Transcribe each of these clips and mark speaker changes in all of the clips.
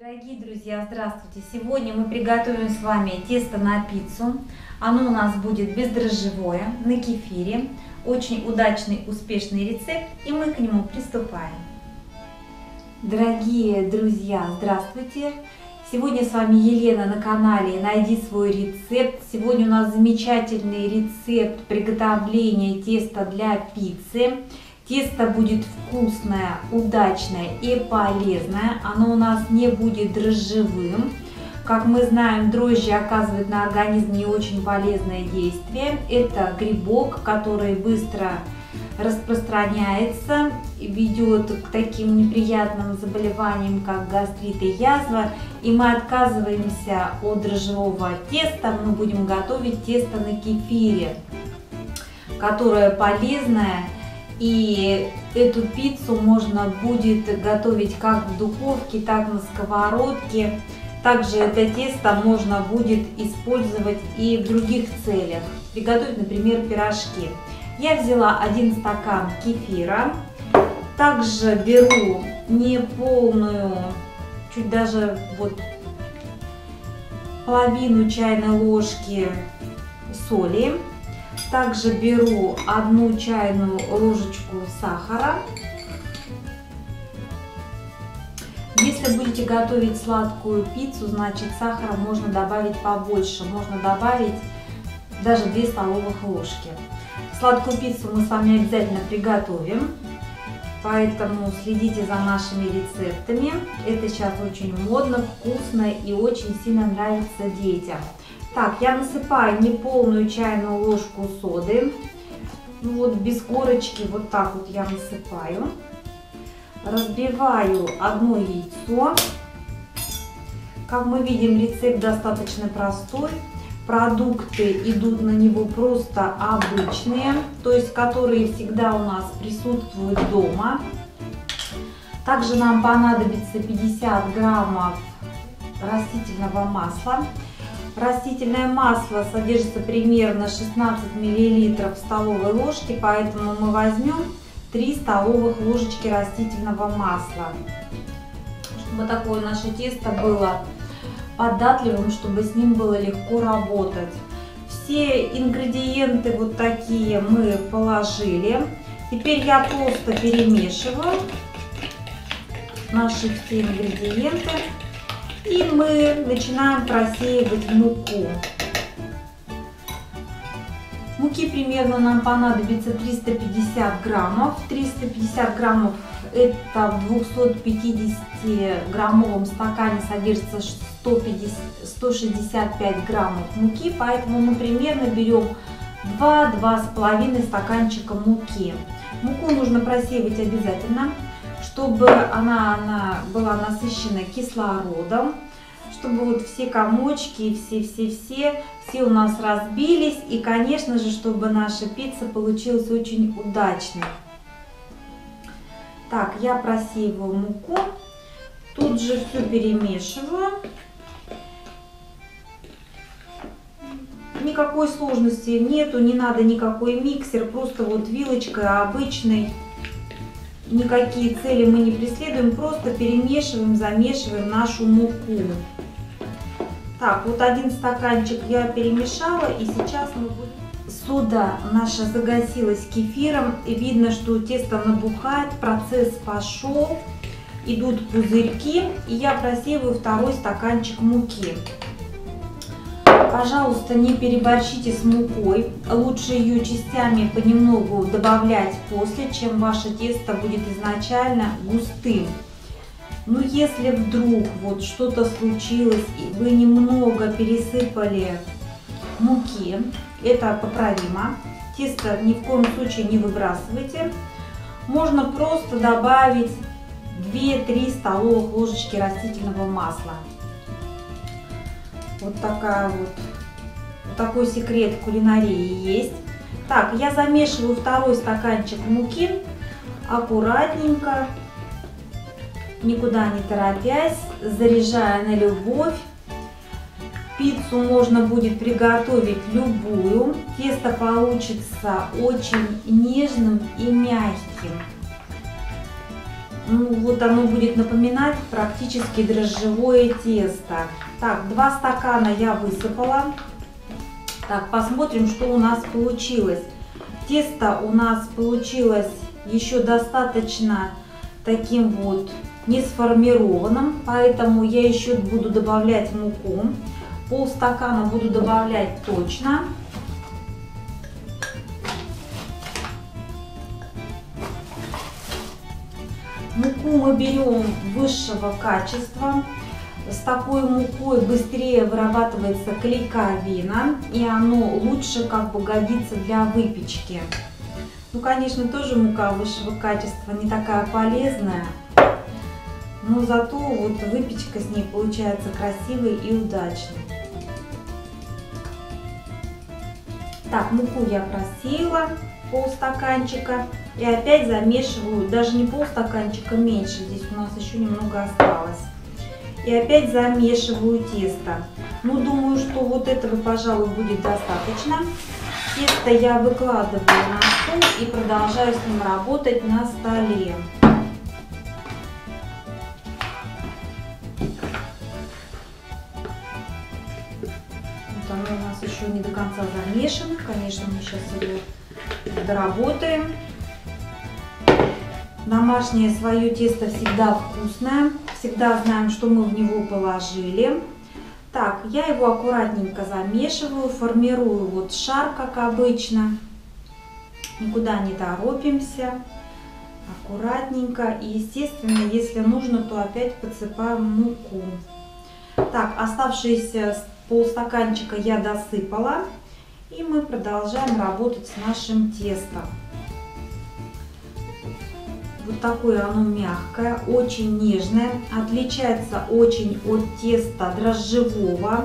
Speaker 1: Дорогие друзья, здравствуйте! Сегодня мы приготовим с вами тесто на пиццу. Оно у нас будет бездрожжевое, на кефире. Очень удачный, успешный рецепт, и мы к нему приступаем. Дорогие друзья, здравствуйте! Сегодня с вами Елена на канале «Найди свой рецепт». Сегодня у нас замечательный рецепт приготовления теста для пиццы. Тесто будет вкусное, удачное и полезное. Оно у нас не будет дрожжевым. Как мы знаем, дрожжи оказывают на организм не очень полезное действие. Это грибок, который быстро распространяется, ведет к таким неприятным заболеваниям, как гастрит и язва. И мы отказываемся от дрожжевого теста. Мы будем готовить тесто на кефире, которое полезное. И эту пиццу можно будет готовить как в духовке, так на сковородке. Также это тесто можно будет использовать и в других целях. Приготовить, например, пирожки. Я взяла 1 стакан кефира. Также беру неполную, чуть даже вот половину чайной ложки соли. Также беру 1 чайную ложечку сахара. Если будете готовить сладкую пиццу, значит сахара можно добавить побольше. Можно добавить даже 2 столовых ложки. Сладкую пиццу мы с вами обязательно приготовим, поэтому следите за нашими рецептами. Это сейчас очень модно, вкусно и очень сильно нравится детям. Так, я насыпаю неполную чайную ложку соды, вот без корочки, вот так вот я насыпаю. Разбиваю 1 яйцо. Как мы видим, рецепт достаточно простой. Продукты идут на него просто обычные, то есть которые всегда у нас присутствуют дома. Также нам понадобится 50 граммов растительного масла. Растительное масло содержится примерно 16 мл в столовой ложке, поэтому мы возьмем 3 столовых ложечки растительного масла, чтобы такое наше тесто было податливым, чтобы с ним было легко работать. Все ингредиенты вот такие мы положили. Теперь я просто перемешиваю наши все ингредиенты. И мы начинаем просеивать муку. Муки примерно нам понадобится 350 граммов. 350 граммов это в 250-граммовом стакане содержится 165 граммов муки. Поэтому мы примерно берем 2-2,5 стаканчика муки. Муку нужно просеивать обязательно, чтобы она была насыщена кислородом, чтобы вот все комочки, все у нас разбились. И, конечно же, чтобы наша пицца получилась очень удачной. Так, я просеиваю муку, тут же все перемешиваю. Никакой сложности нету, не надо никакой миксер, просто вот вилочкой обычной. Никакие цели мы не преследуем, просто перемешиваем, замешиваем нашу муку. Так, вот 1 стаканчик я перемешала, и сейчас мы будем... Сода наша загасилась кефиром, и видно, что тесто набухает, процесс пошел, идут пузырьки, и я просеиваю 2 стаканчик муки. Пожалуйста, не переборщите с мукой, лучше ее частями понемногу добавлять после, чем ваше тесто будет изначально густым. Но если вдруг вот что-то случилось и вы немного пересыпали муки, это поправимо. Тесто ни в коем случае не выбрасывайте. Можно просто добавить 2-3 столовых ложечки растительного масла. Вот такой секрет кулинарии есть. Так, я замешиваю 2 стаканчик муки аккуратненько, никуда не торопясь, заряжая на любовь. Пиццу можно будет приготовить любую. Тесто получится очень нежным и мягким. Ну, вот оно будет напоминать практически дрожжевое тесто. Так, 2 стакана я высыпала. Так, посмотрим, что у нас получилось. Тесто у нас получилось еще достаточно таким вот не сформированным, поэтому я еще буду добавлять муку. Полстакана буду добавлять точно. Муку мы берем высшего качества. С такой мукой быстрее вырабатывается клейковина, и оно лучше как бы годится для выпечки. Ну, конечно, тоже мука высшего качества не такая полезная, но зато вот выпечка с ней получается красивой и удачной. Так, муку я просеяла, полстаканчика, и опять замешиваю, даже не полстаканчика, меньше, здесь у нас еще немного осталось. И опять замешиваю тесто. Ну, думаю, что вот этого, пожалуй, будет достаточно. Тесто я выкладываю на стол и продолжаю с ним работать на столе. Вот оно у нас еще не до конца замешано. Конечно, мы сейчас его доработаем. Домашнее свое тесто всегда вкусное. Всегда знаем, что мы в него положили. Так, я его аккуратненько замешиваю, формирую вот шар, как обычно. Никуда не торопимся. Аккуратненько. И, естественно, если нужно, то опять подсыпаем муку. Так, оставшиеся полстаканчика я досыпала. И мы продолжаем работать с нашим тестом. Вот такое оно мягкое, очень нежное, отличается очень от теста дрожжевого.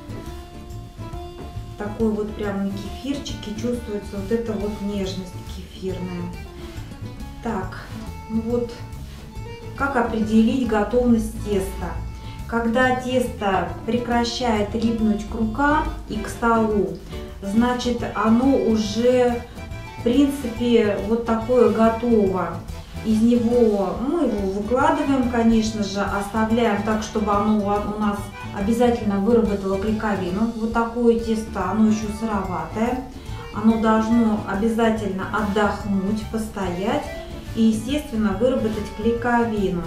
Speaker 1: Такой вот прям на кефирчике чувствуется вот эта вот нежность кефирная. Так, ну вот как определить готовность теста? Когда тесто прекращает липнуть к рукам и к столу, значит оно уже в принципе вот такое готово. Из него мы его выкладываем, конечно же, оставляем так, чтобы оно у нас обязательно выработало клейковину. Вот такое тесто, оно еще сыроватое. Оно должно обязательно отдохнуть, постоять и, естественно, выработать клейковину.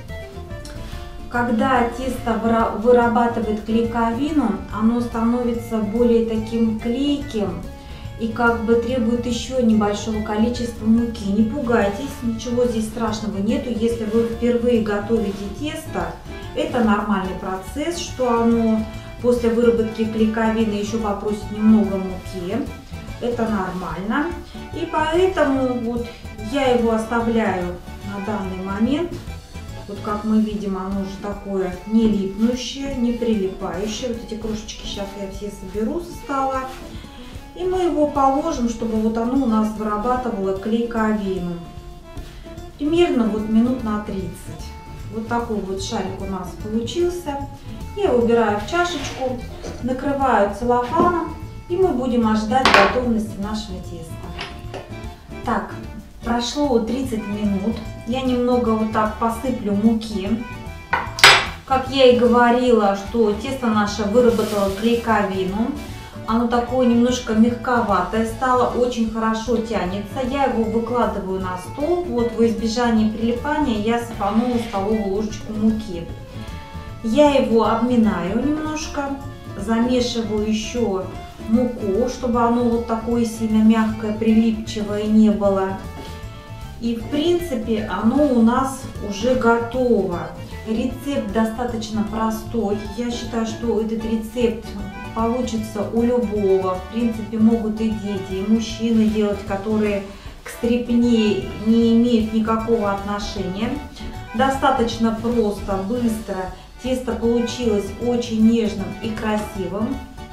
Speaker 1: Когда тесто вырабатывает клейковину, оно становится более таким клейким и как бы требует еще небольшого количества муки. Не пугайтесь, ничего здесь страшного нету. Если вы впервые готовите тесто, это нормальный процесс, что оно после выработки клейковины еще попросит немного муки. Это нормально. И поэтому вот я его оставляю на данный момент. Вот как мы видим, оно уже такое не липнущее, не прилипающее. Вот эти крошечки сейчас я все соберу со стола. И мы его положим, чтобы вот оно у нас вырабатывало клейковину. Примерно вот минут на 30. Вот такой вот шарик у нас получился. Я его убираю в чашечку, накрываю целлофаном, и мы будем ожидать готовности нашего теста. Так, прошло 30 минут. Я немного вот так посыплю муки. Как я и говорила, что тесто наше выработало клейковину. Оно такое немножко мягковатое стало, очень хорошо тянется. Я его выкладываю на стол. Вот во избежание прилипания я сыпанула столовую ложечку муки. Я его обминаю немножко, замешиваю еще муку, чтобы оно вот такое сильно мягкое, прилипчивое не было. И в принципе оно у нас уже готово. Рецепт достаточно простой. Я считаю, что этот рецепт получится у любого. В принципе, могут и дети, и мужчины делать, которые к стряпне не имеют никакого отношения. Достаточно просто, быстро. Тесто получилось очень нежным и красивым.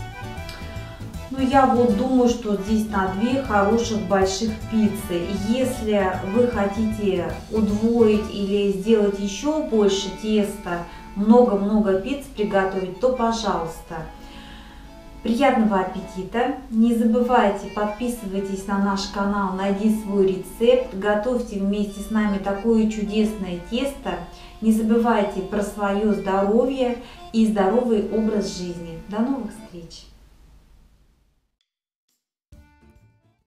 Speaker 1: Но я вот думаю, что здесь на 2 хороших больших пиццы. Если вы хотите удвоить или сделать еще больше теста, много-много пиц приготовить, то пожалуйста. Приятного аппетита! Не забывайте, подписывайтесь на наш канал «Найди свой рецепт», готовьте вместе с нами такое чудесное тесто. Не забывайте про свое здоровье и здоровый образ жизни. До новых встреч!